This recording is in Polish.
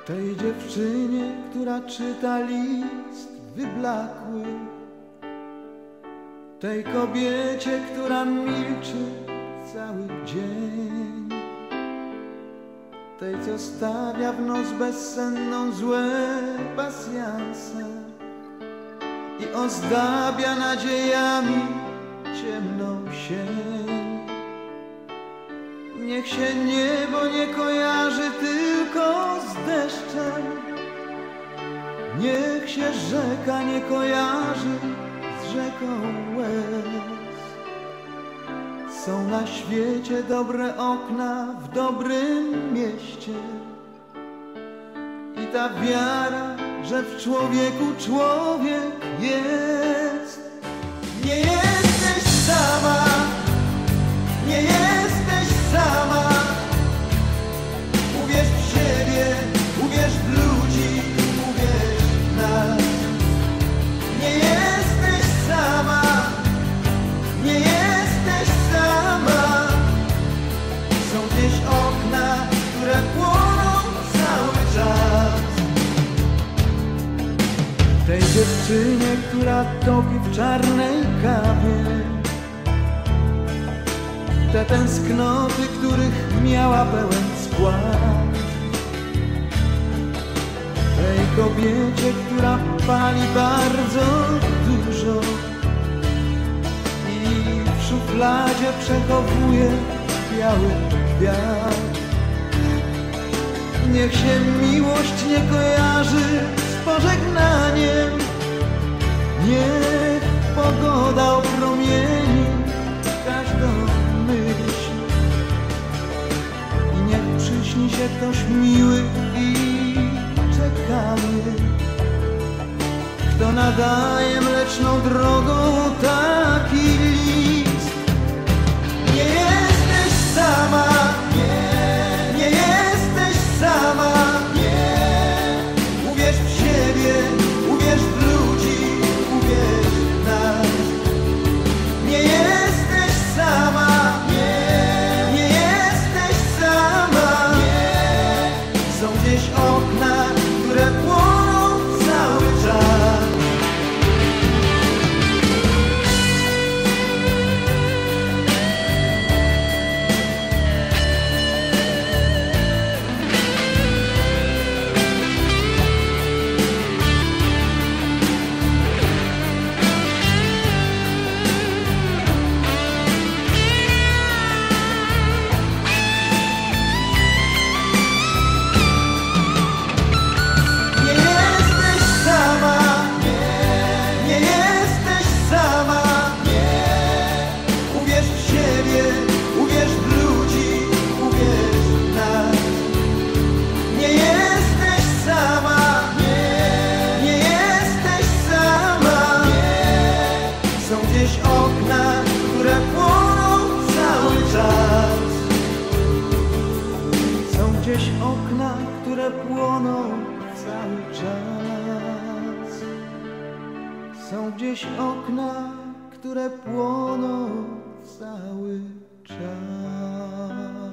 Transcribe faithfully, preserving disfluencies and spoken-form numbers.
Tej dziewczynie, która czyta list wyblakły, tej kobiecie, która milczy cały dzień, tej, co stawia w noc bezsenną złe pasjanse i ozdabia nadziejami ciemną sień. Niech się niebo nie kojarzy tylko z deszczem, niech się rzeka nie kojarzy z rzeką łez. Są na świecie dobre okna w dobrym mieście i ta wiara, że w człowieku człowiek jest. Nie jesteś sama, nie jesteś sama. Uwierz w siebie, uwierz w ludzi, uwierz w nas. Nie jesteś sama, nie jesteś sama. Są gdzieś okna, które płoną cały czas. Tej dziewczynie, która topi w czarnej kawie, te tęsknoty, których miała pełen skład. Tej kobiecie, która pali bardzo dużo i w szufladzie przechowuje biały kwiat. Niech się miłość nie kojarzy z pożegnaniem, niech pogoda opromieni każdą myśl i niech przyśni się ktoś miły i czekamy, kto nadaje mleczną drogą taki list. Nie jesteś sama, nie, nie jesteś sama, nie. Uwierz w siebie, uwierz w ludzi, uwierz w nas. Nie jesteś sama, nie, nie jesteś sama, nie. Są gdzieś okna, które płoną cały czas. Okna, które płoną cały czas. Są gdzieś okna, które płoną cały czas. Są gdzieś okna, które płoną cały czas.